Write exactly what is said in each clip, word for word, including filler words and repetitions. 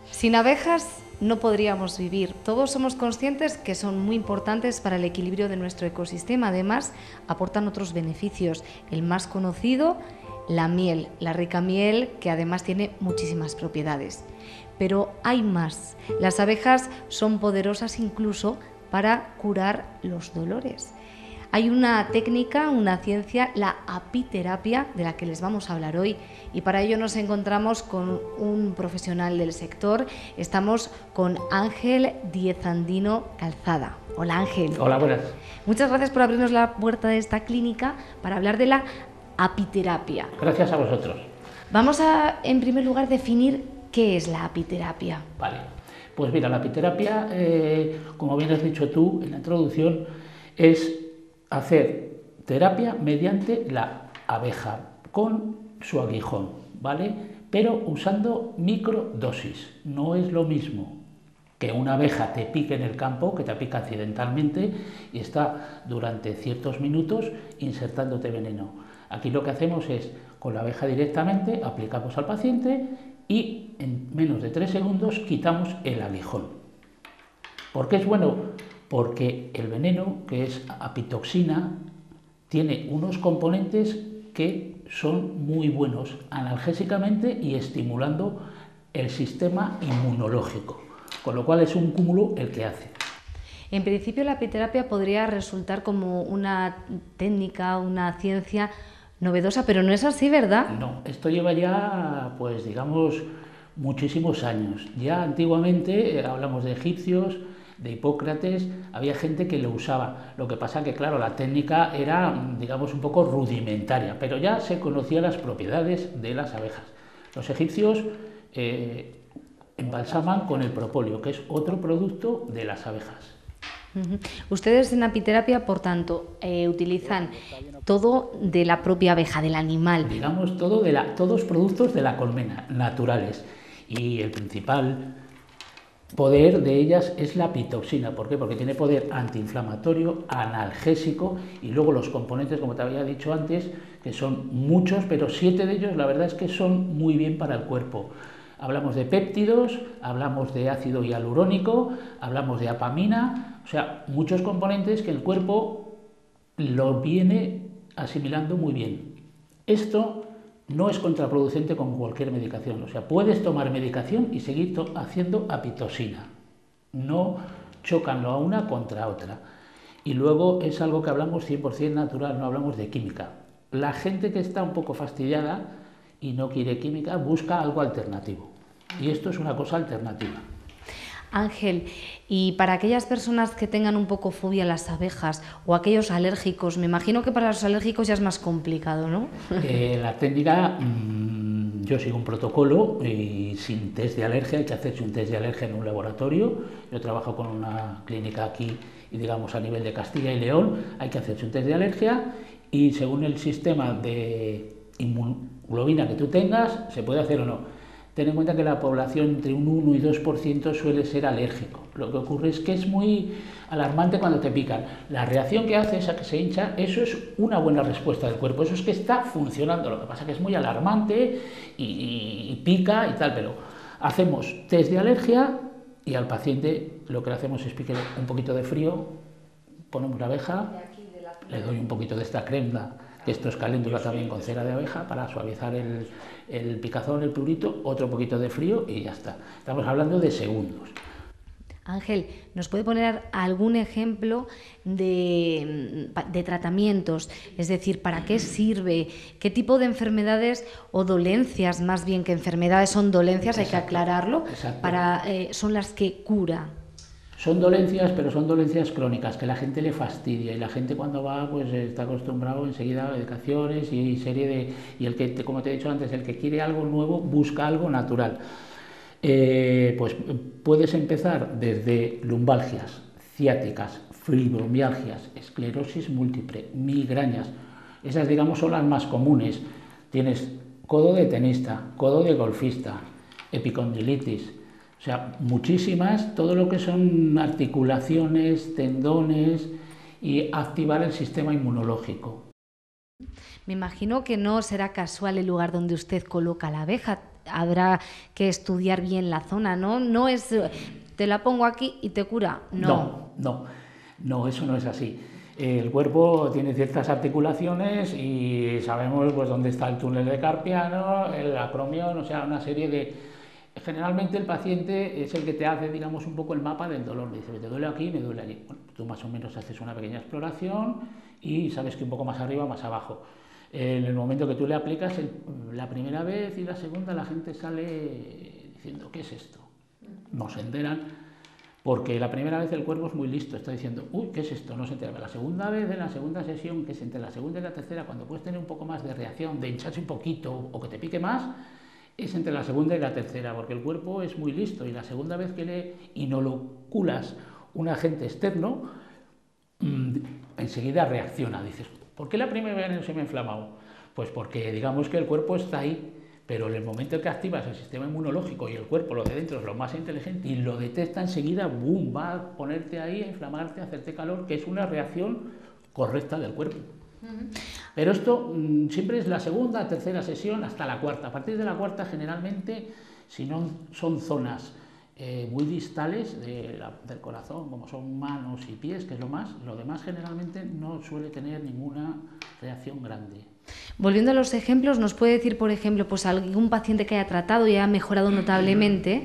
Sin abejas no podríamos vivir. Todos somos conscientes que son muy importantes para el equilibrio de nuestro ecosistema. Además, aportan otros beneficios. El más conocido, la miel, la rica miel, que además tiene muchísimas propiedades. Pero hay más. Las abejas son poderosas incluso para curar los dolores. Hay una técnica, una ciencia, la apiterapia, de la que les vamos a hablar hoy, y para ello nos encontramos con un profesional del sector. Estamos con Ángel Diezandino Calzada. Hola, Ángel. Hola, buenas. Muchas gracias por abrirnos la puerta de esta clínica para hablar de la apiterapia. Gracias a vosotros. Vamos a, en primer lugar, definir qué es la apiterapia. Vale, pues mira, la apiterapia, eh, como bien has dicho tú en la introducción, es hacer terapia mediante la abeja con su aguijón, ¿vale? Pero usando microdosis. No es lo mismo que una abeja te pique en el campo, que te pica accidentalmente y está durante ciertos minutos insertándote veneno. Aquí lo que hacemos es, con la abeja directamente, aplicamos al paciente y en menos de tres segundos quitamos el aguijón. ¿Por qué es bueno? Porque el veneno, que es apitoxina, tiene unos componentes que son muy buenos analgésicamente y estimulando el sistema inmunológico, con lo cual es un cúmulo el que hace. En principio, la apiterapia podría resultar como una técnica, una ciencia novedosa, pero no es así, ¿verdad? No, esto lleva ya, pues digamos, muchísimos años. Ya antiguamente, eh, hablamos de egipcios, de Hipócrates, había gente que lo usaba. Lo que pasa que, claro, la técnica era, digamos, un poco rudimentaria, pero ya se conocían las propiedades de las abejas. Los egipcios eh, embalsaman con el propóleo, que es otro producto de las abejas. Uh-huh. Ustedes en apiterapia, por tanto, eh, utilizan todo de la propia abeja, del animal. Digamos, todo de la, todos productos de la colmena, naturales. Y el principal poder de ellas es la apitoxina. ¿Por qué? Porque tiene poder antiinflamatorio, analgésico, y luego los componentes, como te había dicho antes, que son muchos, pero siete de ellos la verdad es que son muy bien para el cuerpo. Hablamos de péptidos, hablamos de ácido hialurónico, hablamos de apamina, o sea, muchos componentes que el cuerpo lo viene asimilando muy bien. Esto no es contraproducente con cualquier medicación, o sea, puedes tomar medicación y seguir haciendo apitoxina. No chocan la una contra otra. Y luego es algo que hablamos cien por cien natural, no hablamos de química. La gente que está un poco fastidiada y no quiere química busca algo alternativo. Y esto es una cosa alternativa. Ángel, y para aquellas personas que tengan un poco fobia a las abejas o aquellos alérgicos, me imagino que para los alérgicos ya es más complicado, ¿no? Eh, la técnica, mmm, yo sigo un protocolo y sin test de alergia, hay que hacerse un test de alergia en un laboratorio. Yo trabajo con una clínica aquí y digamos a nivel de Castilla y León, hay que hacerse un test de alergia y según el sistema de inmunoglobina que tú tengas, se puede hacer o no. Ten en cuenta que la población entre un uno y dos por ciento suele ser alérgico. Lo que ocurre es que es muy alarmante cuando te pican. La reacción que hace es a que se hincha, eso es una buena respuesta del cuerpo, eso es que está funcionando. Lo que pasa es que es muy alarmante y, y, y pica y tal, pero hacemos test de alergia y al paciente lo que le hacemos es pique un poquito de frío, ponemos la abeja, le doy un poquito de esta crema, que esto es caléndula también con cera de abeja para suavizar el, el picazón, el prurito, otro poquito de frío y ya está. Estamos hablando de segundos. Ángel, ¿nos puede poner algún ejemplo de, de tratamientos? Es decir, ¿para qué sirve? ¿Qué tipo de enfermedades o dolencias, más bien que enfermedades son dolencias, exacto, hay que aclararlo, para, eh, son las que cura? Son dolencias, pero son dolencias crónicas, que la gente le fastidia y la gente cuando va pues está acostumbrado enseguida a medicaciones y serie de... y el que, como te he dicho antes, el que quiere algo nuevo busca algo natural. Eh, pues puedes empezar desde lumbalgias, ciáticas, fibromialgias, esclerosis múltiple, migrañas. Esas, digamos, son las más comunes. Tienes codo de tenista, codo de golfista, epicondilitis. O sea, muchísimas, todo lo que son articulaciones, tendones y activar el sistema inmunológico. Me imagino que no será casual el lugar donde usted coloca la abeja. habrá que estudiar bien la zona, ¿no? No es te la pongo aquí y te cura, no. No, no, no, eso no es así. El cuerpo tiene ciertas articulaciones y sabemos pues dónde está el túnel de Carpiano, el acromión, o sea, una serie de... Generalmente el paciente es el que te hace, digamos, un poco el mapa del dolor. Dice, te duele aquí, me duele allí. Bueno, tú más o menos haces una pequeña exploración y sabes que un poco más arriba, más abajo. En el momento que tú le aplicas el, la primera vez y la segunda, la gente sale diciendo, ¿qué es esto? No se enteran. Porque la primera vez el cuerpo es muy listo, está diciendo, uy, ¿qué es esto? No se entera. La segunda vez, en la segunda sesión, que es entre la segunda y la tercera, cuando puedes tener un poco más de reacción, de hincharse un poquito o que te pique más, es entre la segunda y la tercera, porque el cuerpo es muy listo y la segunda vez que le inoculas un agente externo, mmm, enseguida reacciona. Dices, ¿por qué la primera vez no se me ha inflamado? Pues porque digamos que el cuerpo está ahí. Pero en el momento en que activas el sistema inmunológico y el cuerpo, lo de dentro es lo más inteligente y lo detecta enseguida, boom, va a ponerte ahí, a inflamarte, a hacerte calor, que es una reacción correcta del cuerpo. Uh-huh. Pero esto mmm, siempre es la segunda, tercera sesión hasta la cuarta. A partir de la cuarta, generalmente, si no son zonas eh, muy distales de la, del corazón, como son manos y pies, que es lo más, lo demás generalmente no suele tener ninguna reacción grande. Volviendo a los ejemplos, ¿nos puede decir, por ejemplo, pues algún paciente que haya tratado y haya mejorado notablemente?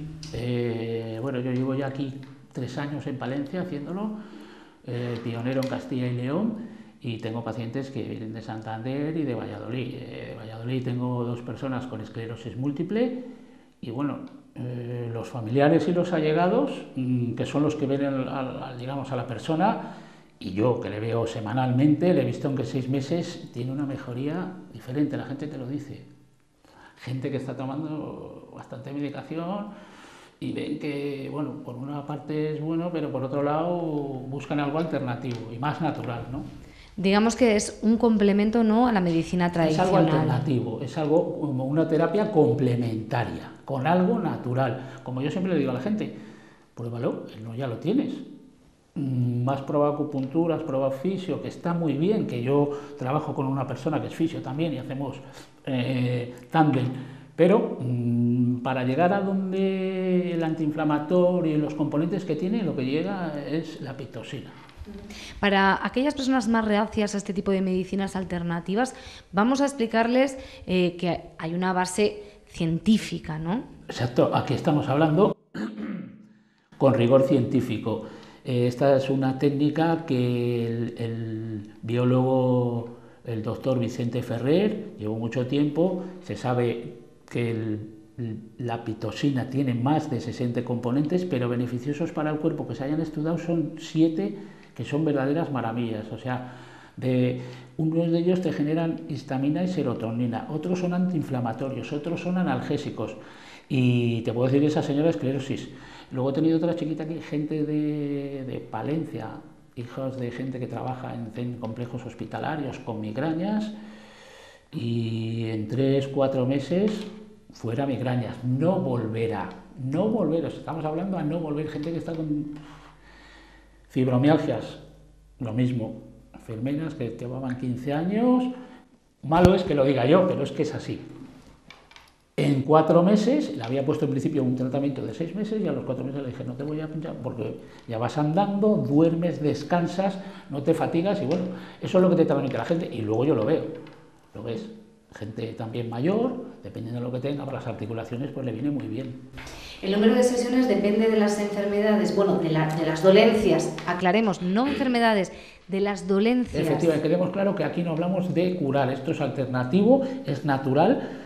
Eh, bueno, yo llevo ya aquí tres años en Palencia haciéndolo, eh, pionero en Castilla y León, y tengo pacientes que vienen de Santander y de Valladolid. Eh, de Valladolid tengo dos personas con esclerosis múltiple y bueno, eh, los familiares y los allegados, mmm, que son los que ven al, al, digamos, a la persona, y yo, que le veo semanalmente, le he visto en que seis meses tiene una mejoría diferente, la gente te lo dice. Gente que está tomando bastante medicación y ven que, bueno, por una parte es bueno, pero por otro lado buscan algo alternativo y más natural, ¿no? Digamos que es un complemento, ¿no?, a la medicina tradicional. Es algo alternativo, es algo como una terapia complementaria, con algo natural. Como yo siempre le digo a la gente, pruébalo, no ya lo tienes. Más prueba acupuntura, has probado fisio, que está muy bien, que yo trabajo con una persona que es fisio también y hacemos eh, tándem, pero mmm, para llegar a donde el antiinflamatorio y los componentes que tiene, lo que llega es la pitosina. Para aquellas personas más reacias a este tipo de medicinas alternativas, vamos a explicarles eh, que hay una base científica, ¿no? Exacto, aquí estamos hablando con rigor científico. Esta es una técnica que el, el biólogo, el doctor Vicente Ferrer, llevó mucho tiempo. Se sabe que el, la pitosina tiene más de sesenta componentes, pero beneficiosos para el cuerpo que se hayan estudiado son siete, que son verdaderas maravillas. O sea, de, unos de ellos te generan histamina y serotonina, otros son antiinflamatorios, otros son analgésicos. Y te puedo decir que esa señora esclerosis. Luego he tenido otra chiquita aquí, gente de, de Palencia, hijos de gente que trabaja en, en complejos hospitalarios con migrañas, y en tres, cuatro meses fuera migrañas, no volverá, no volver, estamos hablando a no volver, gente que está con fibromialgias, lo mismo, enfermeras que llevaban quince años, malo es que lo diga yo, pero es que es así. En cuatro meses, le había puesto en principio un tratamiento de seis meses y a los cuatro meses le dije, no te voy a pinchar porque ya vas andando, duermes, descansas, no te fatigas y bueno, eso es lo que te transmite la gente y luego yo lo veo, lo ves, gente también mayor, dependiendo de lo que tenga para las articulaciones, pues le viene muy bien. El número de sesiones depende de las enfermedades, bueno, de, la, de las dolencias, aclaremos, no enfermedades, de las dolencias. Efectivamente, queremos claro que aquí no hablamos de curar, esto es alternativo, es natural.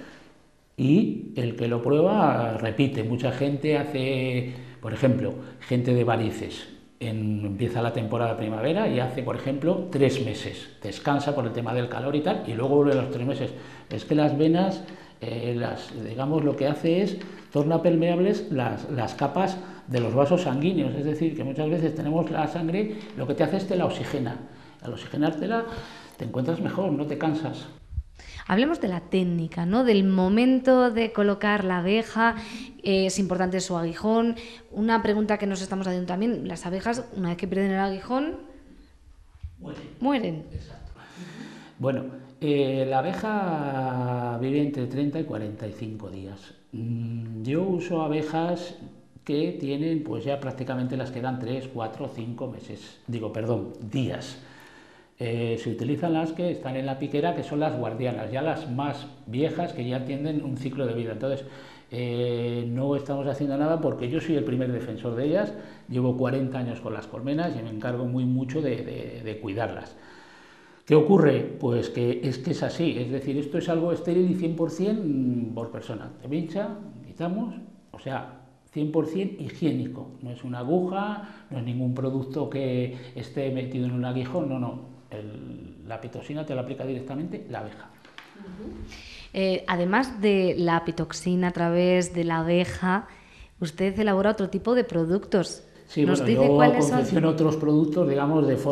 Y el que lo prueba repite. Mucha gente hace, por ejemplo, gente de varices, en, empieza la temporada primavera y hace, por ejemplo, tres meses. Descansa por el tema del calor y tal, y luego vuelve a los tres meses. Es que las venas, eh, las, digamos, lo que hace es, torna permeables las, las capas de los vasos sanguíneos. Es decir, que muchas veces tenemos la sangre, lo que te hace es te la oxigena. Al oxigenártela te encuentras mejor, no te cansas. Hablemos de la técnica, ¿no? Del momento de colocar la abeja, eh, es importante su aguijón. Una pregunta que nos estamos haciendo también, las abejas, una vez que pierden el aguijón, mueren. mueren. Exacto. Bueno, Eh, la abeja vive entre treinta y cuarenta y cinco días. Mm, yo uso abejas que tienen pues ya prácticamente las que dan tres, cuatro, cinco meses, digo, perdón, días. Eh, se utilizan las que están en la piquera, que son las guardianas, ya las más viejas que ya tienen un ciclo de vida. Entonces, eh, no estamos haciendo nada porque yo soy el primer defensor de ellas, llevo cuarenta años con las colmenas y me encargo muy mucho de, de, de cuidarlas. ¿Qué ocurre? Pues que es que es así, es decir, esto es algo estéril y cien por cien por persona. Te pincha, quitamos, o sea, cien por cien higiénico, no es una aguja, no es ningún producto que esté metido en un aguijón, no, no, el, la pitoxina te la aplica directamente la abeja. Uh-huh. eh, además de la pitoxina a través de la abeja, usted elabora otro tipo de productos. Sí, ¿Nos bueno, dice yo cuáles confecciono son? otros productos, digamos, de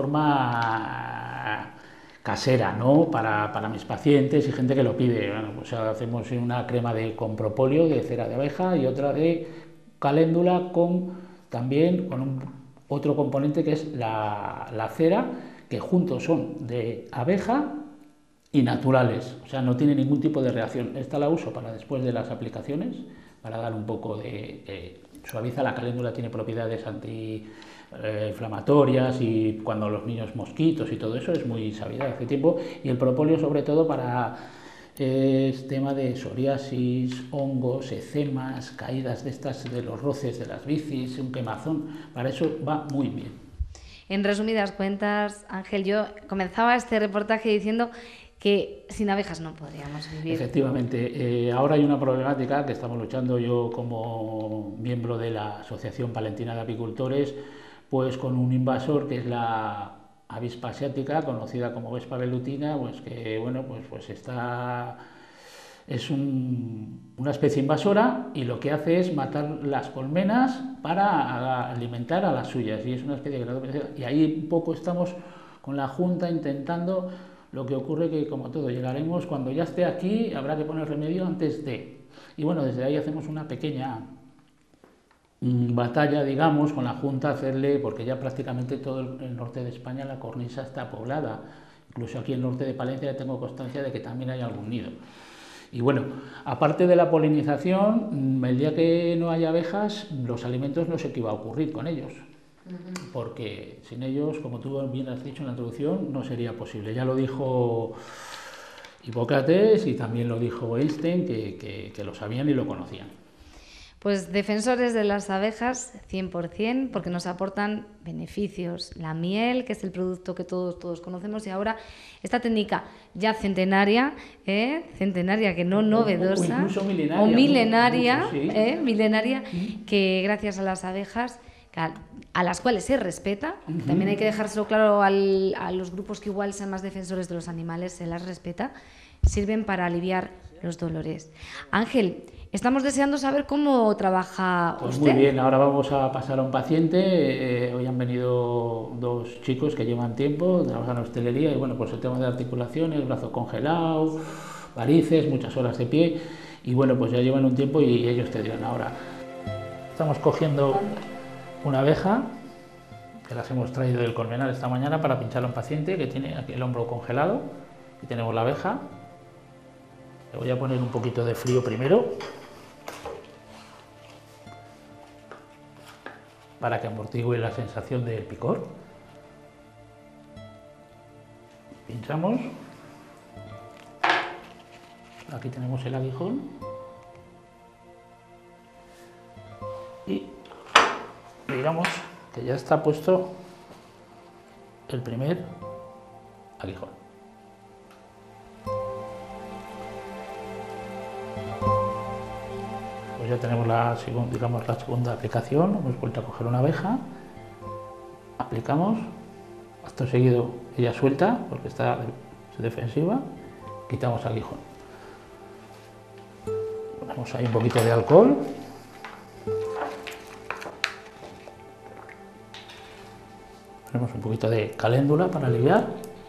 forma casera, ¿no? Para, para mis pacientes y gente que lo pide. Bueno, pues hacemos una crema de, con propóleo de cera de abeja y otra de caléndula con también con un, otro componente que es la, la cera, que juntos son de abeja y naturales, o sea, no tiene ningún tipo de reacción. Esta la uso para después de las aplicaciones, para dar un poco de... de suaviza, la caléndula tiene propiedades antiinflamatorias y cuando los niños mosquitos y todo eso es muy sabida hace tiempo, y el propóleo sobre todo para eh, tema de psoriasis, hongos, eczemas, caídas de estas de los roces de las bicis, un quemazón, para eso va muy bien. En resumidas cuentas, Ángel, yo comenzaba este reportaje diciendo que sin abejas no podríamos vivir. Efectivamente, eh, ahora hay una problemática que estamos luchando yo como miembro de la Asociación Palentina de Apicultores, pues con un invasor que es la avispa asiática, conocida como Vespa velutina, pues que bueno, pues, pues está, es un, una especie invasora y lo que hace es matar las colmenas para alimentar a las suyas, y es una especie que, y ahí un poco estamos con la Junta intentando. Lo que ocurre que, como todo, llegaremos cuando ya esté aquí, habrá que poner remedio antes de. Y bueno, desde ahí hacemos una pequeña mmm, batalla, digamos, con la Junta, hacerle, porque ya prácticamente todo el, el norte de España, la cornisa está poblada. Incluso aquí en el norte de Palencia tengo constancia de que también hay algún nido. Y bueno, aparte de la polinización, el día que no haya abejas, los alimentos no sé qué va a ocurrir con ellos. Porque sin ellos, como tú bien has dicho en la introducción, no sería posible. Ya lo dijo Hipócrates y también lo dijo Einstein, que, que, que lo sabían y lo conocían. Pues defensores de las abejas, cien por cien, porque nos aportan beneficios. La miel, que es el producto que todos, todos conocemos, y ahora esta técnica ya centenaria, ¿eh? centenaria que no novedosa, o incluso milenaria, o milenaria, mucho, sí. ¿eh? milenaria ¿Mm? que gracias a las abejas, a las cuales se respeta, uh-huh. también hay que dejárselo claro al, a los grupos que igual sean más defensores de los animales, se las respeta, sirven para aliviar los dolores. Ángel, estamos deseando saber cómo trabaja pues usted. Muy bien, ahora vamos a pasar a un paciente. Eh, hoy han venido dos chicos que llevan tiempo, trabajan en hostelería y bueno, pues el tema de articulaciones, brazo congelado, varices, muchas horas de pie y bueno, pues ya llevan un tiempo y ellos te dirán ahora. Estamos cogiendo una abeja que las hemos traído del Colmenar esta mañana para pincharle a un paciente que tiene aquí el hombro congelado. Aquí tenemos la abeja. Le voy a poner un poquito de frío primero para que amortigue la sensación del picor. Pinchamos. Aquí tenemos el aguijón. Y digamos que ya está puesto el primer aguijón. Pues ya tenemos la, digamos, la segunda aplicación. Hemos vuelto a coger una abeja, aplicamos, acto seguido ella suelta porque está defensiva, quitamos aguijón. Ponemos ahí un poquito de alcohol. Ponemos un poquito de caléndula para aliviar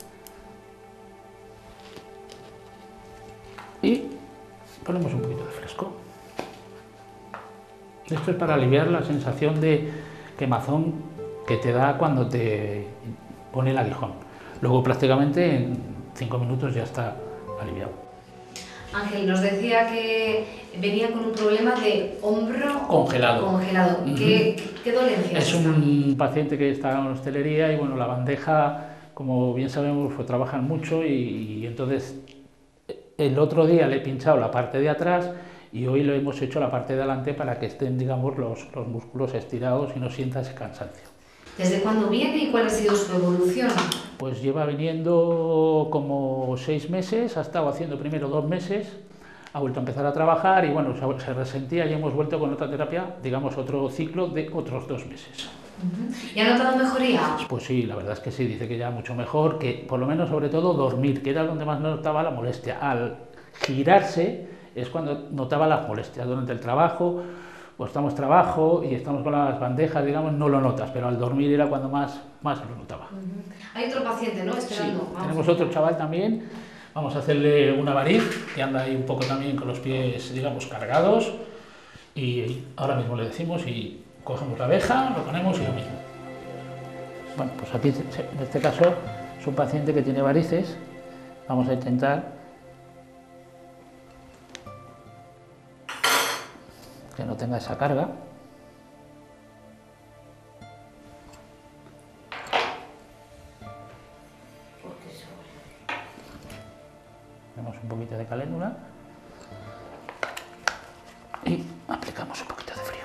y ponemos un poquito de fresco. Esto es para aliviar la sensación de quemazón que te da cuando te pone el aguijón. Luego prácticamente en cinco minutos ya está aliviado. Ángel nos decía que venía con un problema de hombro congelado. congelado. Uh-huh. ¿Qué, qué dolencia es? Es un paciente que está en hostelería y bueno, la bandeja, como bien sabemos, pues trabajan mucho y, y entonces el otro día le he pinchado la parte de atrás y hoy lo hemos hecho la parte de adelante para que estén, digamos, los, los músculos estirados y no sienta ese cansancio. ¿Desde cuándo viene y cuál ha sido su evolución? Pues lleva viniendo como seis meses, ha estado haciendo primero dos meses, ha vuelto a empezar a trabajar y bueno, se resentía y hemos vuelto con otra terapia, digamos otro ciclo de otros dos meses. Uh-huh. ¿Y ha notado mejoría? Pues sí, la verdad es que sí, dice que ya mucho mejor, que por lo menos sobre todo dormir, que era donde más notaba la molestia. Al girarse es cuando notaba las molestias durante el trabajo. Pues estamos trabajo y estamos con las bandejas, digamos, no lo notas, pero al dormir era cuando más, más lo notaba. Uh-huh. Hay otro paciente, ¿no? Esperando. Sí, tenemos otro chaval también, vamos a hacerle una variz, que anda ahí un poco también con los pies, digamos, cargados, y ahora mismo le decimos y cogemos la abeja, lo ponemos y lo mismo. Bueno, pues aquí, en este caso, es un paciente que tiene varices, vamos a intentar que no tenga esa carga. Ponemos un poquito de caléndula y aplicamos un poquito de frío.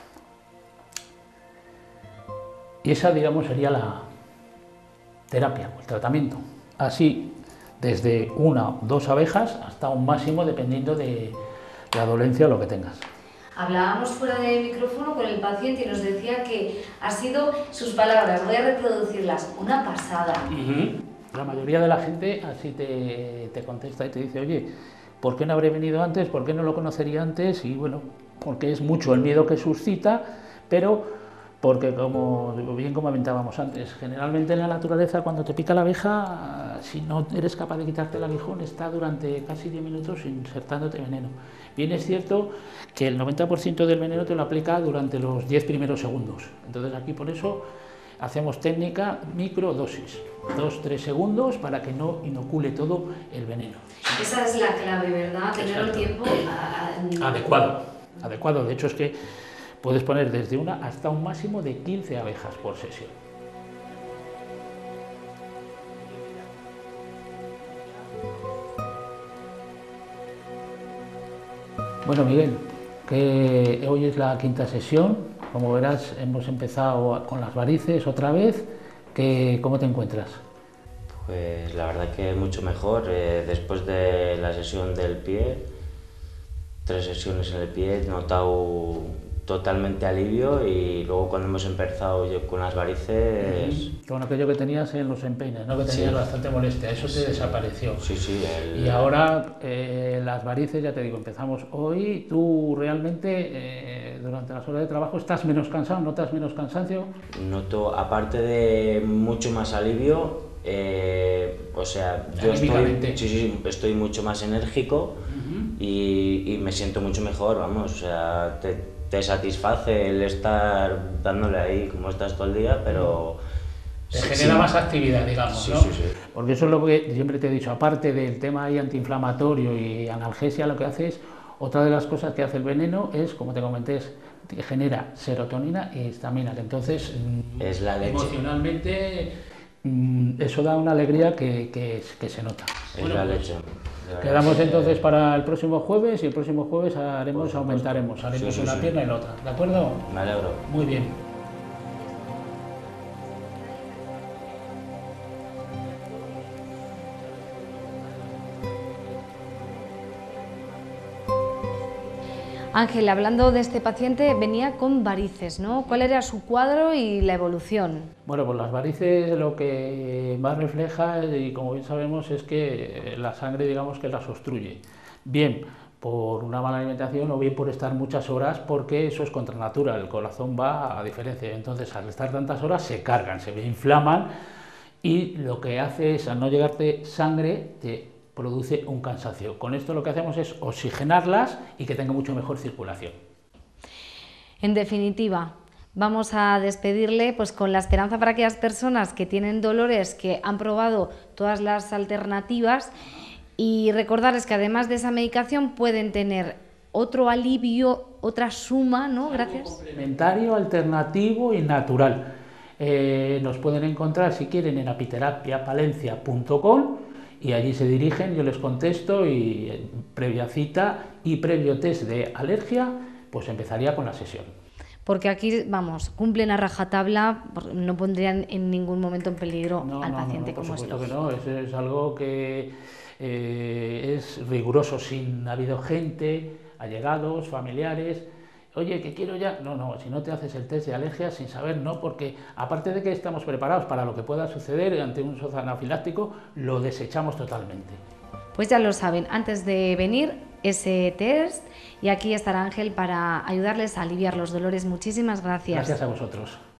Y esa, digamos, sería la terapia o el tratamiento. Así, desde una o dos abejas hasta un máximo, dependiendo de la dolencia o lo que tengas. Hablábamos fuera de micrófono con el paciente y nos decía que ha sido, sus palabras, voy a reproducirlas, una pasada. Uh-huh. La mayoría de la gente así te, te contesta y te dice, oye, ¿por qué no habré venido antes? ¿Por qué no lo conocería antes? Y bueno, porque es mucho el miedo que suscita, pero porque como bien comentábamos antes, generalmente en la naturaleza cuando te pica la abeja, si no eres capaz de quitarte el aguijón, está durante casi diez minutos insertándote veneno. Bien es cierto que el noventa por ciento del veneno te lo aplica durante los diez primeros segundos. Entonces aquí por eso hacemos técnica microdosis, dos tres segundos para que no inocule todo el veneno. Esa es la clave, ¿verdad? Tener el tiempo a... adecuado. Adecuado, de hecho es que puedes poner desde una hasta un máximo de quince abejas por sesión. Bueno, Miguel, que hoy es la quinta sesión. Como verás, hemos empezado con las varices otra vez. Que, ¿Cómo te encuentras? Pues la verdad que mucho mejor. Eh, después de la sesión del pie, tres sesiones en el pie, he notado totalmente alivio y luego cuando hemos empezado yo con las varices... Con aquello que tenías en los empeines, ¿no? Que tenías sí. bastante molestia, eso te sí. desapareció. Sí, sí. El... Y ahora eh, las varices, ya te digo, empezamos hoy. ¿Tú realmente eh, durante las horas de trabajo estás menos cansado? ¿Notas menos cansancio? Noto, aparte de mucho más alivio, eh, o sea, yo estoy, sí, sí, estoy mucho más enérgico uh-huh. y, y me siento mucho mejor, vamos, o sea... Te, te satisface el estar dándole ahí como estás todo el día, pero... Te sí, genera sí. más actividad, digamos, sí, ¿no? Sí, sí. Porque eso es lo que siempre te he dicho, aparte del tema ahí antiinflamatorio y analgesia, lo que hace es, otra de las cosas que hace el veneno es, como te comenté, es, que genera serotonina y histamina, que entonces es la leche. Emocionalmente eso da una alegría que, que, que se nota. Es bueno, la leche. Quedamos entonces para el próximo jueves y el próximo jueves haremos, pues, aumentaremos, haremos sí, sí, una sí. pierna y la otra, ¿de acuerdo? Me alegro. Muy bien. Ángel, hablando de este paciente, venía con varices, ¿no? ¿Cuál era su cuadro y la evolución? Bueno, pues las varices lo que más refleja, y como bien sabemos, es que la sangre, digamos, que las obstruye. Bien por una mala alimentación o bien por estar muchas horas, porque eso es contra natura, el corazón va a diferencia. Entonces, al estar tantas horas, se cargan, se inflaman y lo que hace es, al no llegarte sangre, te produce un cansancio. Con esto lo que hacemos es oxigenarlas y que tenga mucho mejor circulación. En definitiva, vamos a despedirle pues con la esperanza para aquellas personas que tienen dolores, que han probado todas las alternativas Y recordarles que además de esa medicación pueden tener otro alivio, otra suma, ¿no? Gracias. Algo complementario, alternativo y natural. Eh, nos pueden encontrar, si quieren, en apiterapia palencia punto com y allí se dirigen, yo les contesto y eh, previa cita y previo test de alergia, pues empezaría con la sesión. Porque aquí, vamos, cumplen a rajatabla, no pondrían en ningún momento en peligro no, al no, paciente, no, por como es supuesto lógico. que no, es, es algo que eh, es riguroso, sin ha habido gente, allegados, familiares, oye, que quiero ya, no, no, si no te haces el test de alergia sin saber, no, porque aparte de que estamos preparados para lo que pueda suceder ante un shock anafiláctico, lo desechamos totalmente. Pues ya lo saben, antes de venir, ese test, y aquí estará Ángel para ayudarles a aliviar los dolores. Muchísimas gracias. Gracias a vosotros.